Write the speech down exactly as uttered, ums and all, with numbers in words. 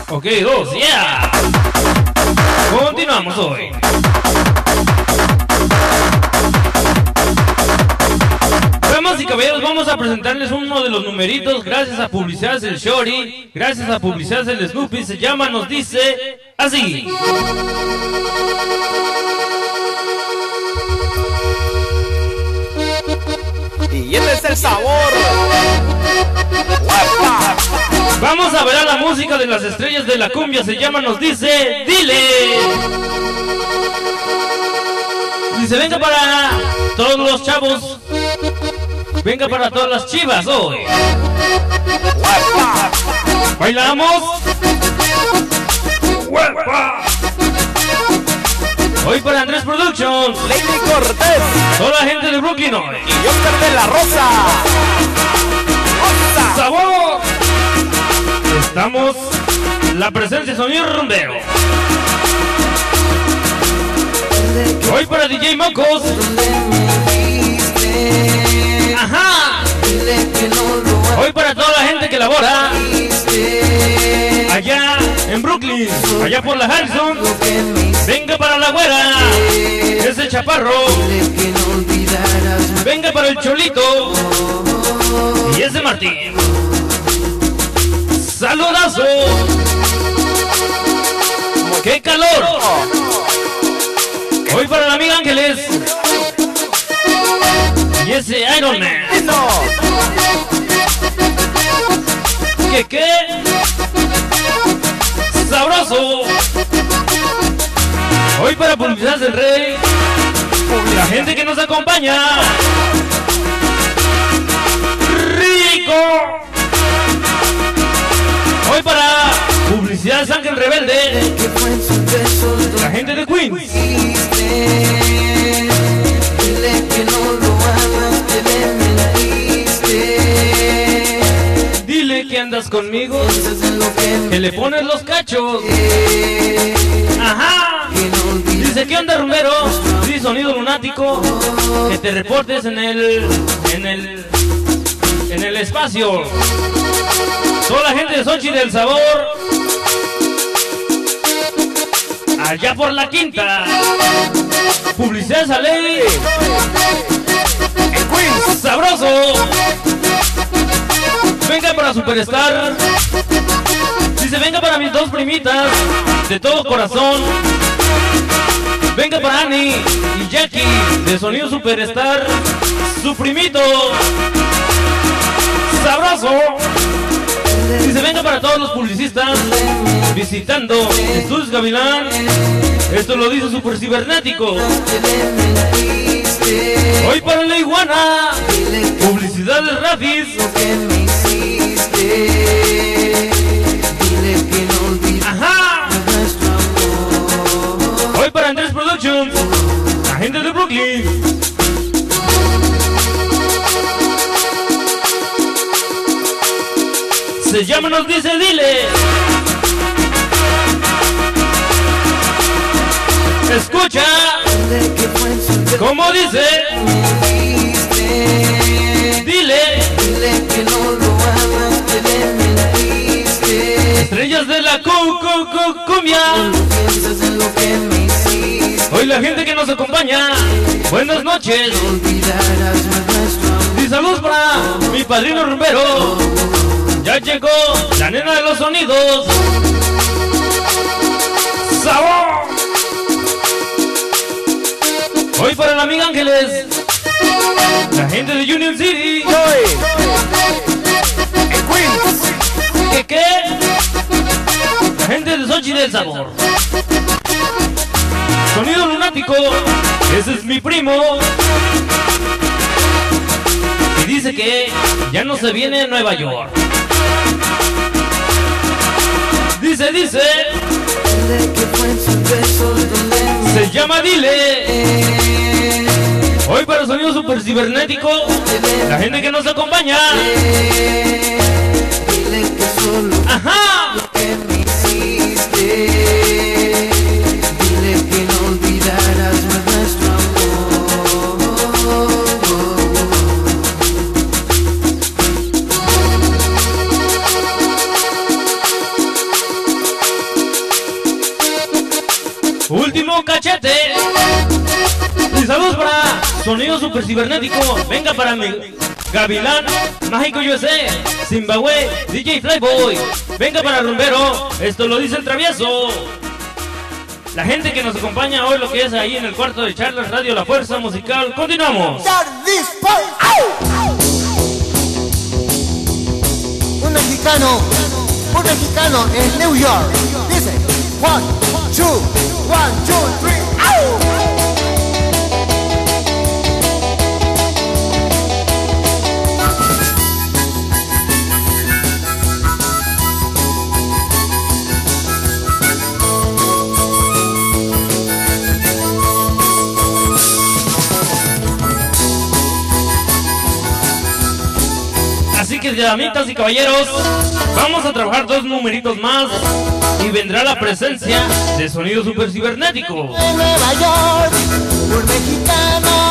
Ok, dos, yeah. Continuamos hoy. Damas y caballeros, vamos a presentarles uno de los numeritos gracias a Publicidades el Shorty, gracias a Publicidades el Snoopy. Se llama, nos dice así. Y este es el sabor. ¡Uepa! Vamos a ver a la música de las estrellas de la cumbia. Se llama, nos dice, dile. Dice, venga para todos los chavos, venga para todas las chivas hoy. ¡Uepa! Bailamos. ¡Uepa! Hoy para Andrés Productions, Lady Cortés toda la gente de Brooklyn hoy. y Oscar de la Rosa. ¡Rosa! ¡Sabor! Estamos la presencia de Sonido Rumbero. Hoy para D J Mocos. Ajá. Hoy para toda la gente que labora allá en Brooklyn, allá por la Harrison. Venga para la güera, ese chaparro. Venga para el Cholito y ese Martín. ¡Saludazo! ¡Qué calor! Hoy para la amiga Ángeles y ese Iron Man. No. ¿Qué qué? ¡Sabroso! Hoy para Publicidades del Rey, la gente que nos acompaña. ¡Rico! Hoy para Publicidades Ángel Rebelde, la gente de Queens. Dile que andas conmigo, que le pones los cachos. Ajá. Dice que anda rumbero, sí, Sonido Lunático, que te reportes en el, en el, en el espacio. Toda la gente de Xochitl del Sabor, allá por la quinta. Publicidades a ley, En Queens. sabroso. Venga para Superstar. Dice, venga para mis dos primitas, de todo corazón. Venga para Annie y Jackie, de Sonido Superstar. Su primito, sabroso. Dice, venga para todos los publicistas visitando Estudios Gavilán. Esto lo dice Super Cibernético. Hoy para la iguana, Publicidades Rafis. Ajá. Hoy para Andrés Productions, la gente de Brooklyn. Se llama, nos dice, dile. Escucha, como dice, dile. Estrellas de la cu cu cu cumbia. Hoy la gente que nos acompaña, buenas noches. Y saludos para mi padrino rumbero. Ya llegó la nena de los sonidos. ¡Sabor! Hoy para la amiga Ángeles, la gente de Union City. En Queens. ¿Qué qué? La gente de Xochitl del Sabor. Sonido Lunático, ese es mi primo. Y dice que ya no se viene a Nueva York. Dice, dice. Se llama Dile. Hoy para Sonido Super Cibernético, la gente que nos acompaña. Ajá. cachete. Y saludos para Sonido Super Cibernético. Venga para mi Gavilán, Mágico U S A, Zimbabue, D J Flyboy. Venga para Rumbero, esto lo dice el travieso. La gente que nos acompaña hoy, lo que es ahí en el cuarto de charlas Radio La Fuerza Musical. Continuamos. Un mexicano, un mexicano en New York. Dice, one, two, one, two, three, ¡au! Así que, damitas y caballeros, vamos a trabajar dos numeritos más y vendrá la presencia de Sonido Super Cibernético. En Nueva York, un mexicano